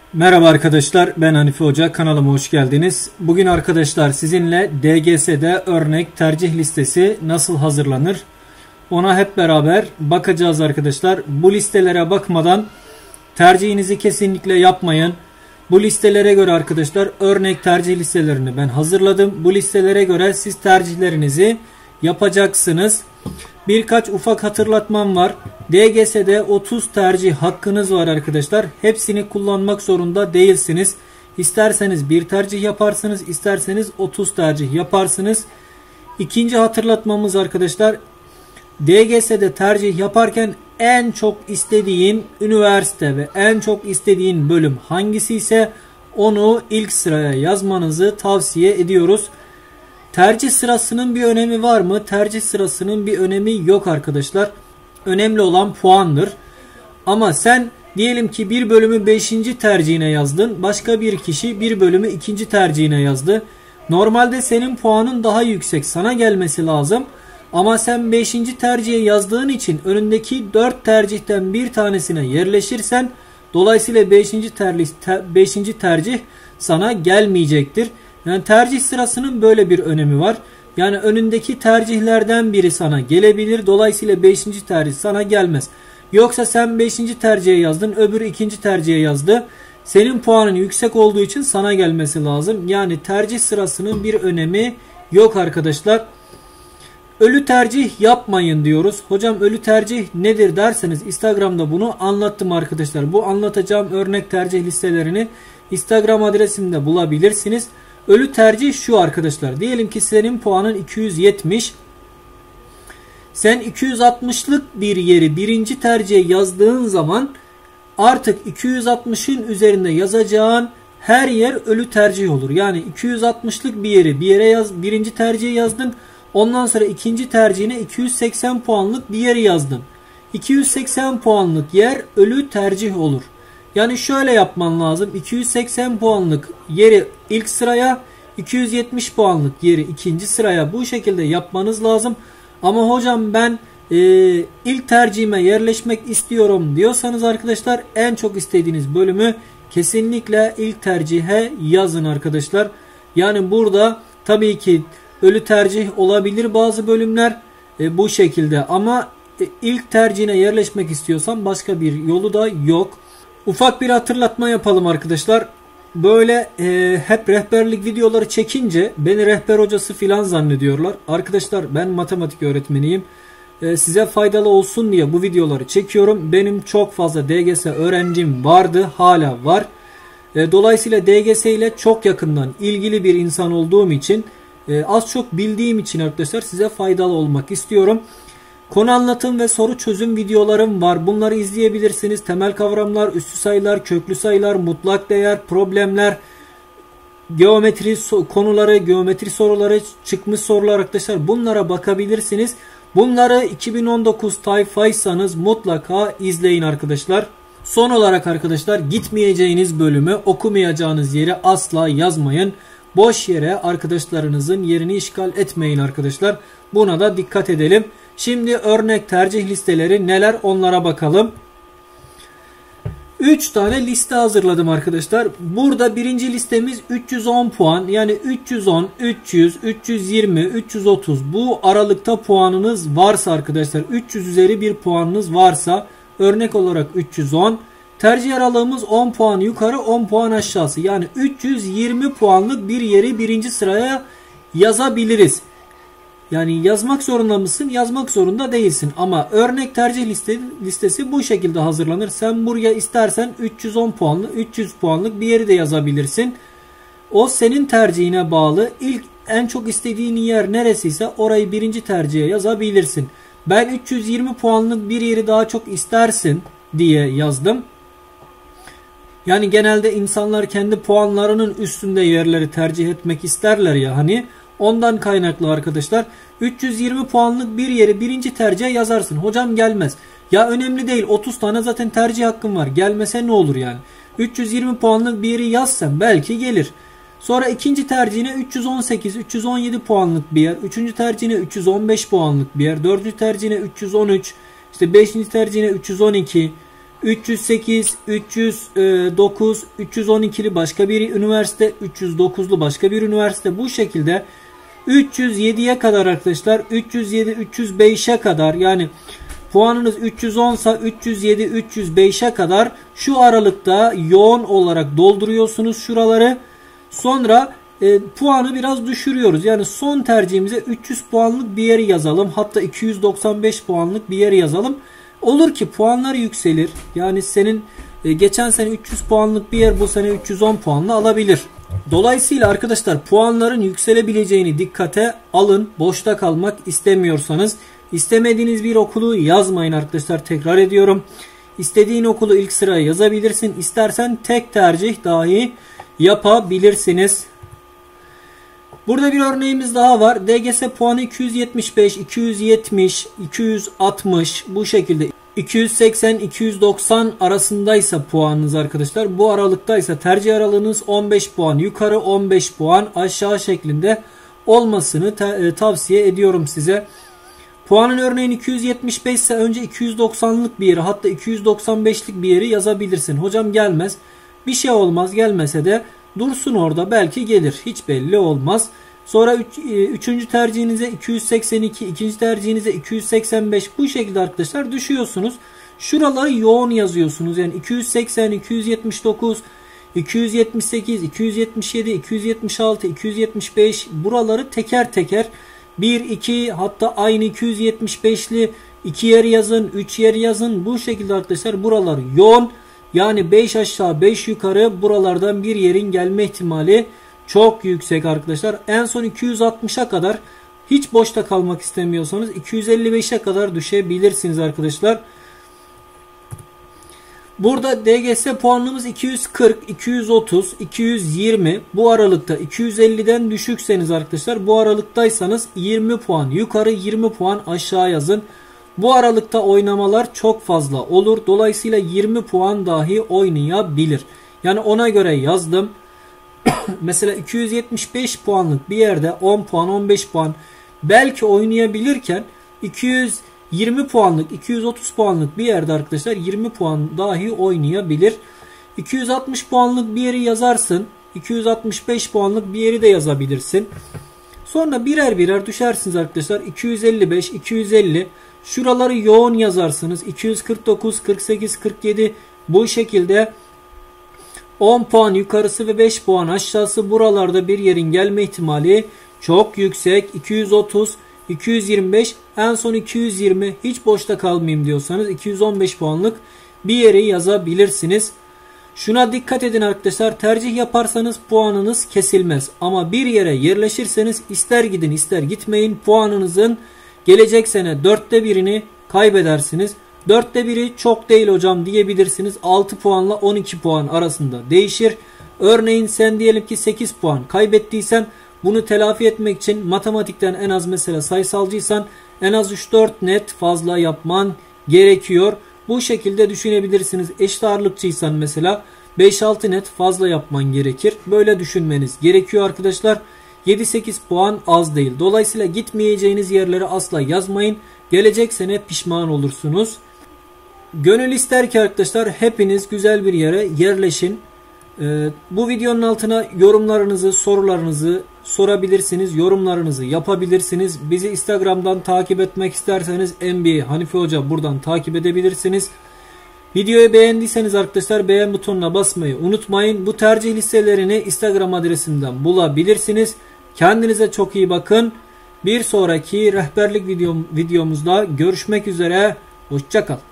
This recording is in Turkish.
Merhaba arkadaşlar, ben Hanifi Hoca, kanalıma hoş geldiniz. Bugün arkadaşlar sizinle DGS'de örnek tercih listesi nasıl hazırlanır ona hep beraber bakacağız arkadaşlar. Bu listelere bakmadan tercihinizi kesinlikle yapmayın. Bu listelere göre arkadaşlar örnek tercih listelerini ben hazırladım. Bu listelere göre siz tercihlerinizi yapacaksınız. Birkaç ufak hatırlatmam var. DGS'de 30 tercih hakkınız var arkadaşlar. Hepsini kullanmak zorunda değilsiniz. İsterseniz bir tercih yaparsınız, isterseniz 30 tercih yaparsınız. İkinci hatırlatmamız arkadaşlar, DGS'de tercih yaparken en çok istediğin üniversite ve en çok istediğin bölüm hangisi ise onu ilk sıraya yazmanızı tavsiye ediyoruz. Tercih sırasının bir önemi var mı? Tercih sırasının bir önemi yok arkadaşlar. Önemli olan puandır. Ama sen diyelim ki bir bölümü 5. tercihine yazdın. Başka bir kişi bir bölümü 2. tercihine yazdı. Normalde senin puanın daha yüksek, sana gelmesi lazım. Ama sen 5. tercihe yazdığın için önündeki 4 tercihten bir tanesine yerleşirsen dolayısıyla 5. tercih sana gelmeyecektir. Yani tercih sırasının böyle bir önemi var. Yani önündeki tercihlerden biri sana gelebilir. Dolayısıyla 5. tercih sana gelmez. Yoksa sen 5. tercihe yazdın, öbürü 2. tercihe yazdı. Senin puanın yüksek olduğu için sana gelmesi lazım. Yani tercih sırasının bir önemi yok arkadaşlar. Ölü tercih yapmayın diyoruz. Hocam ölü tercih nedir derseniz Instagram'da bunu anlattım arkadaşlar. Bu anlatacağım örnek tercih listelerini Instagram adresimde bulabilirsiniz. Ölü tercih şu arkadaşlar. Diyelim ki senin puanın 270. Sen 260'lık bir yeri birinci tercihe yazdığın zaman artık 260'ın üzerinde yazacağın her yer ölü tercih olur. Yani 260'lık bir yere birinci tercihe yazdın. Ondan sonra ikinci tercihine 280 puanlık bir yeri yazdın. 280 puanlık yer ölü tercih olur. Yani şöyle yapman lazım. 280 puanlık yeri ilk sıraya, 270 puanlık yeri ikinci sıraya, bu şekilde yapmanız lazım. Ama hocam ben ilk tercihime yerleşmek istiyorum diyorsanız arkadaşlar en çok istediğiniz bölümü kesinlikle ilk tercihe yazın arkadaşlar. Yani burada tabii ki ölü tercih olabilir bazı bölümler bu şekilde, ama ilk tercihine yerleşmek istiyorsan başka bir yolu da yok. Ufak bir hatırlatma yapalım arkadaşlar. Böyle hep rehberlik videoları çekince beni rehber hocası filan zannediyorlar. Arkadaşlar ben matematik öğretmeniyim. Size faydalı olsun diye bu videoları çekiyorum. Benim çok fazla DGS öğrencim vardı, hala var. Dolayısıyla DGS ile çok yakından ilgili bir insan olduğum için, az çok bildiğim için arkadaşlar size faydalı olmak istiyorum. Konu anlatım ve soru çözüm videolarım var. Bunları izleyebilirsiniz. Temel kavramlar, üssü sayılar, köklü sayılar, mutlak değer, problemler, geometri konuları, geometri soruları, çıkmış sorular arkadaşlar. Bunlara bakabilirsiniz. Bunları 2019 tayfaysanız mutlaka izleyin arkadaşlar. Son olarak arkadaşlar, gitmeyeceğiniz bölümü, okumayacağınız yeri asla yazmayın. Boş yere arkadaşlarınızın yerini işgal etmeyin arkadaşlar. Buna da dikkat edelim. Şimdi örnek tercih listeleri neler, onlara bakalım. 3 tane liste hazırladım arkadaşlar. Burada birinci listemiz 310 puan. Yani 310, 300, 320, 330 bu aralıkta puanınız varsa arkadaşlar, 300 üzeri bir puanınız varsa örnek olarak 310. Tercih aralığımız 10 puan yukarı, 10 puan aşağısı. Yani 320 puanlık bir yeri birinci sıraya yazabiliriz. Yani yazmak zorunda mısın? Yazmak zorunda değilsin. Ama örnek tercih listesi bu şekilde hazırlanır. Sen buraya istersen 310 puanlı, 300 puanlık bir yeri de yazabilirsin. O senin tercihine bağlı. İlk en çok istediğin yer neresiyse orayı birinci tercihe yazabilirsin. Ben 320 puanlık bir yeri daha çok istersin diye yazdım. Yani genelde insanlar kendi puanlarının üstünde yerleri tercih etmek isterler ya hani. Ondan kaynaklı arkadaşlar 320 puanlık bir yeri birinci tercihe yazarsın. Hocam gelmez. Ya önemli değil, 30 tane zaten tercih hakkın var. Gelmese ne olur yani. 320 puanlık bir yeri yazsan belki gelir. Sonra ikinci tercihine 318, 317 puanlık bir yer. Üçüncü tercihine 315 puanlık bir yer. Dördüncü tercihine 313. İşte beşinci tercihine 312. 308, 309, 312'li başka bir üniversite, 309'lu başka bir üniversite, bu şekilde 307'ye kadar arkadaşlar, 307, 305'e kadar, yani puanınız 310 ise 307, 305'e kadar şu aralıkta yoğun olarak dolduruyorsunuz şuraları. Sonra puanı biraz düşürüyoruz. Yani son tercihimize 300 puanlık bir yeri yazalım. Hatta 295 puanlık bir yeri yazalım. Olur ki puanlar yükselir. Yani senin geçen sene 300 puanlık bir yer bu sene 310 puanla alabilir. Dolayısıyla arkadaşlar puanların yükselebileceğini dikkate alın. Boşta kalmak istemiyorsanız. İstemediğiniz bir okulu yazmayın arkadaşlar, tekrar ediyorum. İstediğin okulu ilk sıraya yazabilirsin. İstersen tek tercih dahi yapabilirsiniz. Burada bir örneğimiz daha var. DGS puanı 275, 270, 260 bu şekilde. 280, 290 arasındaysa puanınız arkadaşlar. Bu aralıktaysa tercih aralığınız 15 puan yukarı, 15 puan aşağı şeklinde olmasını tavsiye ediyorum size. Puanın örneğin 275 ise önce 290'lık bir yeri, hatta 295'lik bir yeri yazabilirsin. Hocam gelmez. Bir şey olmaz, gelmese de dursun orada, belki gelir. Hiç belli olmaz. Sonra üçüncü tercihinize 282, ikinci tercihinize 285, bu şekilde arkadaşlar düşüyorsunuz. Şuraları yoğun yazıyorsunuz. Yani 280, 279, 278, 277, 276, 275 buraları teker teker 1, 2 hatta aynı 275'li 2 yer yazın, 3 yer yazın. Bu şekilde arkadaşlar buralar yoğun. Yani 5 aşağı 5 yukarı buralardan bir yerin gelme ihtimali çok yüksek arkadaşlar. En son 260'a kadar, hiç boşta kalmak istemiyorsanız 255'e kadar düşebilirsiniz arkadaşlar. Burada DGS puanımız 240, 230, 220 bu aralıkta. 250'den düşükseniz arkadaşlar, bu aralıktaysanız 20 puan yukarı, 20 puan aşağı yazın. Bu aralıkta oynamalar çok fazla olur. Dolayısıyla 20 puan dahi oynayabilir. Yani ona göre yazdım. Mesela 275 puanlık bir yerde 10 puan, 15 puan belki oynayabilirken 220 puanlık, 230 puanlık bir yerde arkadaşlar 20 puan dahi oynayabilir. 260 puanlık bir yeri yazarsın. 265 puanlık bir yeri de yazabilirsin. Sonra birer birer düşersiniz arkadaşlar. 255, 250 şuraları yoğun yazarsınız. 249, 48, 47 bu şekilde 10 puan yukarısı ve 5 puan aşağısı buralarda bir yerin gelme ihtimali çok yüksek. 230, 225 en son 220, hiç boşta kalmayayım diyorsanız 215 puanlık bir yeri yazabilirsiniz. Şuna dikkat edin arkadaşlar, tercih yaparsanız puanınız kesilmez. Ama bir yere yerleşirseniz ister gidin ister gitmeyin puanınızın gelecek sene 1/4'ünü kaybedersiniz. 1/4'ü çok değil hocam diyebilirsiniz. 6 puanla 12 puan arasında değişir. Örneğin sen diyelim ki 8 puan kaybettiysen bunu telafi etmek için matematikten en az, mesela sayısalcıysan en az 3-4 net fazla yapman gerekiyor. Bu şekilde düşünebilirsiniz. Eşit ağırlıkçıysan mesela 5-6 net fazla yapman gerekir. Böyle düşünmeniz gerekiyor arkadaşlar. 7-8 puan az değil. Dolayısıyla gitmeyeceğiniz yerlere asla yazmayın. Gelecek sene pişman olursunuz. Gönül ister ki arkadaşlar hepiniz güzel bir yere yerleşin. Bu videonun altına yorumlarınızı, sorularınızı sorabilirsiniz. Yorumlarınızı yapabilirsiniz. Bizi Instagram'dan takip etmek isterseniz MBA Hanifi Hoca buradan takip edebilirsiniz. Videoyu beğendiyseniz arkadaşlar beğen butonuna basmayı unutmayın. Bu tercih listelerini Instagram adresimden bulabilirsiniz. Kendinize çok iyi bakın. Bir sonraki rehberlik videomuzda görüşmek üzere. Hoşça kal.